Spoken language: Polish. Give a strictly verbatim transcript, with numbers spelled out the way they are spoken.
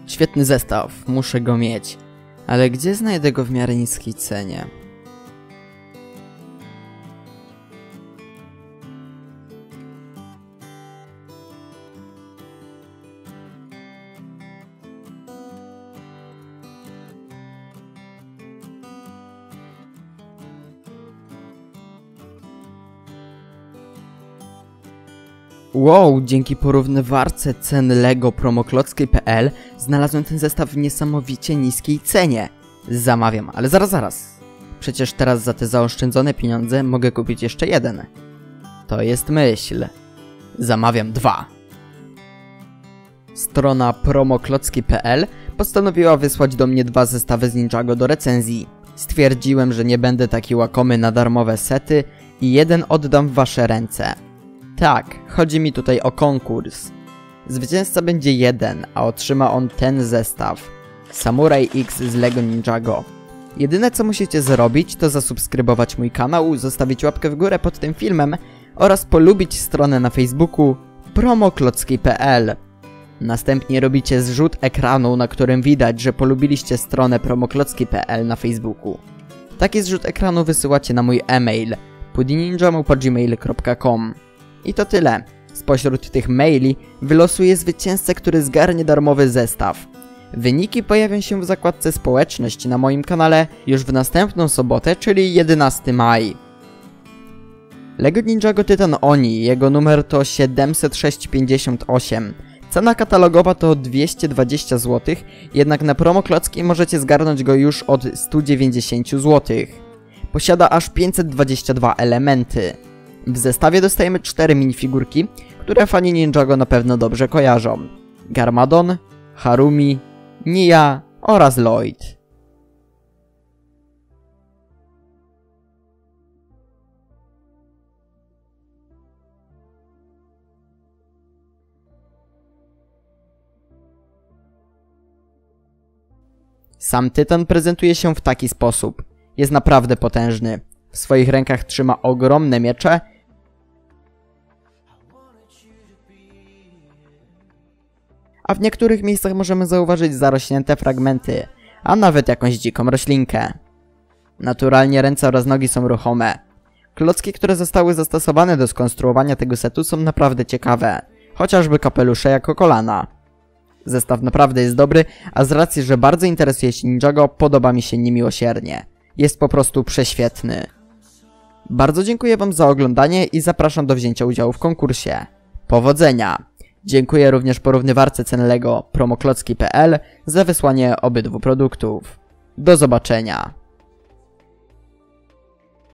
Świetny zestaw, muszę go mieć. Ale gdzie znajdę go w miarę niskiej cenie? Wow, dzięki porównywarce cen Lego Promoklockiej kropka pe el znalazłem ten zestaw w niesamowicie niskiej cenie. Zamawiam, ale zaraz, zaraz. Przecież teraz za te zaoszczędzone pieniądze mogę kupić jeszcze jeden. To jest myśl. Zamawiam dwa. Strona Promoklockiej kropka pe el postanowiła wysłać do mnie dwa zestawy z Ninjago do recenzji. Stwierdziłem, że nie będę taki łakomy na darmowe sety i jeden oddam w wasze ręce. Tak, chodzi mi tutaj o konkurs. Zwycięzca będzie jeden, a otrzyma on ten zestaw. Samurai X z Lego Ninjago. Jedyne co musicie zrobić to zasubskrybować mój kanał, zostawić łapkę w górę pod tym filmem oraz polubić stronę na Facebooku Promoklockiej kropka pe el. Następnie robicie zrzut ekranu, na którym widać, że polubiliście stronę Promoklockiej kropka pe el na Facebooku. Taki zrzut ekranu wysyłacie na mój e-mail pudininja małpa gmail kropka com. I to tyle. Spośród tych maili wylosuję zwycięzcę, który zgarnie darmowy zestaw. Wyniki pojawią się w zakładce społeczność na moim kanale już w następną sobotę, czyli jedenastego maja. Lego Ninjago Titan Oni, jego numer to siedemset sześć pięćdziesiąt osiem. Cena katalogowa to dwieście dwadzieścia złotych, jednak na Promoklockiej możecie zgarnąć go już od stu dziewięćdziesięciu złotych. Posiada aż pięćset dwadzieścia dwa elementy. W zestawie dostajemy cztery minifigurki, które fani Ninjago na pewno dobrze kojarzą. Garmadon, Harumi, Nia oraz Lloyd. Sam Tytan prezentuje się w taki sposób. Jest naprawdę potężny. W swoich rękach trzyma ogromne miecze, a w niektórych miejscach możemy zauważyć zarośnięte fragmenty, a nawet jakąś dziką roślinkę. Naturalnie ręce oraz nogi są ruchome. Klocki, które zostały zastosowane do skonstruowania tego setu, są naprawdę ciekawe, chociażby kapelusze jako kolana. Zestaw naprawdę jest dobry, a z racji, że bardzo interesuje się Ninjago, podoba mi się niemiłosiernie. Jest po prostu prześwietny. Bardzo dziękuję wam za oglądanie i zapraszam do wzięcia udziału w konkursie. Powodzenia! Dziękuję również porównywarce cen Lego Promoklockiej kropka pe el za wysłanie obydwu produktów. Do zobaczenia!